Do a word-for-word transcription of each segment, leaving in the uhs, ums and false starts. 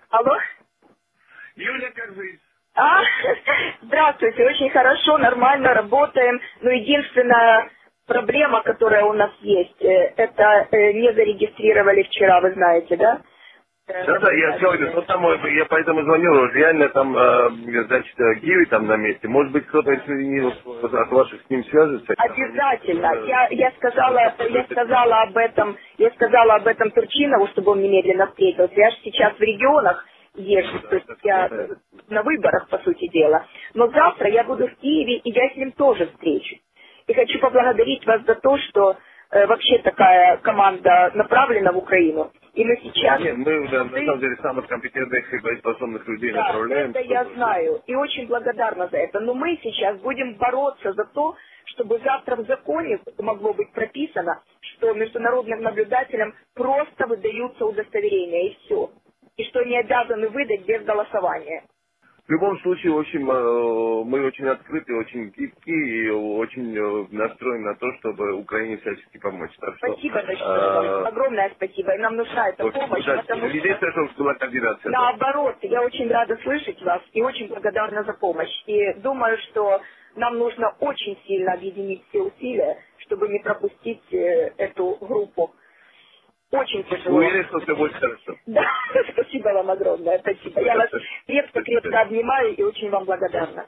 Алло? Юля, как жизнь? А, здравствуйте, очень хорошо, нормально работаем. Но единственная проблема, которая у нас есть, это не зарегистрировали вчера, вы знаете, да? Да, да, я сегодня, ну, там, я поэтому звонил, реально там, э, значит, Гиви там на месте. Может быть, кто-то от ваших с ним свяжется? Обязательно. Я, я сказала, я сказала об этом, я сказала об этом Турчинову, чтобы он немедленно встретился. Я же сейчас в регионах езжу, то есть я на выборах, по сути дела. Но завтра я буду в Киеве, и я с ним тоже встречусь. И хочу поблагодарить вас за то, что э, вообще такая команда направлена в Украину. И мы сейчас... Нет, мы, да, на самом деле, самых компетентных и боеспособных людей да, направляем. это я знаю. И очень благодарна за это. Но мы сейчас будем бороться за то, чтобы завтра в законе могло быть прописано, что международным наблюдателям просто выдаются удостоверения, и все. И что они обязаны выдать без голосования. В любом случае, в общем, мы очень открыты, очень гибкие и очень настроены на то, чтобы Украине всячески помочь. Так что, спасибо большое, а... огромное спасибо. И нам нужна эта помощь, да, потому что... чтобы была координация. Наоборот, я очень рада слышать вас и очень благодарна за помощь. И думаю, что нам нужно очень сильно объединить все усилия, чтобы не пропустить эту группу. Очень тяжело. Уверен, что все будет хорошо. Да, спасибо вам огромное, спасибо. Я вас крепко-крепко обнимаю и очень вам благодарна.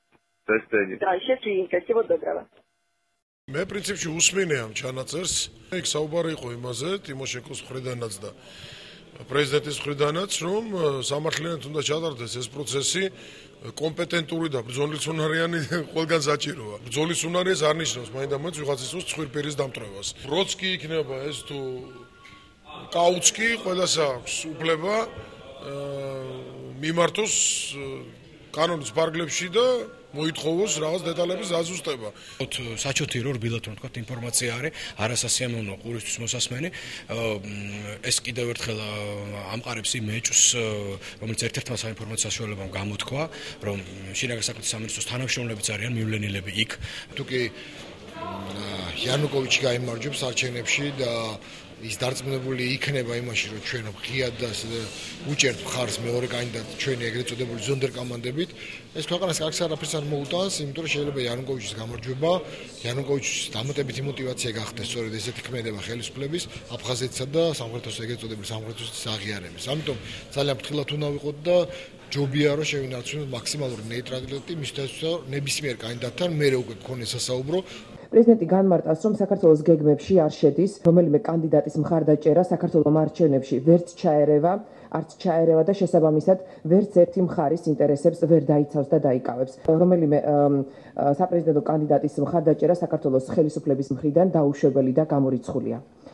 Да, счастливенько, всего доброго. მე პრინციპში უსმინე ამ ჩანაწერს. იქ საუბარი იყო იმაზე, ტიმოშენკოს მხრიდანაც და პრეზიდენტის მხრიდანაც, რომ სამართლიანად უნდა ჩატარდეს ეს პროცესი კომპეტენტური და ბრძოლის უნარიანი ყველგან საჭიროა. ბრძოლის უნარი ეს არ ნიშნავს მაინდა მაინც ვიღაცის უსწრ ცხვირპირის დამტვრევას. როც კი იქნება ეს თუ კაუჩკი ყველას აქვს უფლება მიმართოს კანონის ფარგლებში და მოითხოვოს რაღაც დეტალების დაზუსტება. საჩოთი რო რბილად რომ თქვა ინფორმაცია არის, არასასიამოვნო ყურისთვის მოსასმენი. ეს კიდევ ერთხელ ამყარებს იმ ეჭვს, რომელიც ერთ-ერთმა საინფორმაციო საშუალებამ გამოთქვა, რომ შინაგან საქმეთა სამინისტროს თანამშრომლებიც არიან მივლენილები იქ. თუკი იანუკოვიჩი გაიმარჯვებს არჩევნებში და ის დარწმუნებული იქნება იმაში, რომ ჩვენ ღიად და უჭერთ მხარს მეორე კანდიდატ ჩვენი ეგრეთ წოდებული ზონდერკომანდებით, ეს ქვეყანას კარგს არაფერს არ მოუტანს, იმიტომ რომ შეიძლება იანუკოვიჩის გამარჯვება, იანუკოვიჩის დამატებითი мотиваცია გახდეს სწორედ ესეთი ქმედება ხელისუფლების აფხაზეთსა და სამხრეთის ეგრეთ წოდებული სამხრეთის აღიარების. ამიტომ ძალიან ფრთხილად უნდა ვიყოთ და ჯობია რომ შევინარჩუნოთ მაქსიმალური ნეიტრალიტეტი მისთვის ნებისმიერ კანდიდატთან, მე უკვე გქონდეს სასაუბრო. პრეზიდენტი განმარტავს, რომ საქართველოს გეგმებში არ შედის რომელიმე კანდიდატის მხარდაჭერა საქართველოს არჩევნებში ვერც ჩაერევა, არც ჩაერევა და შესაბამისად ვერც ერთი მხარის ინტერესებს ვერ დაიცავს და დაიკავებს. რომელიმე საპრეზიდენტო კანდიდატის მხარდაჭერა საქართველოს ხელისუფლების მხრიდან დაუშვებელი და გამორიცხულია.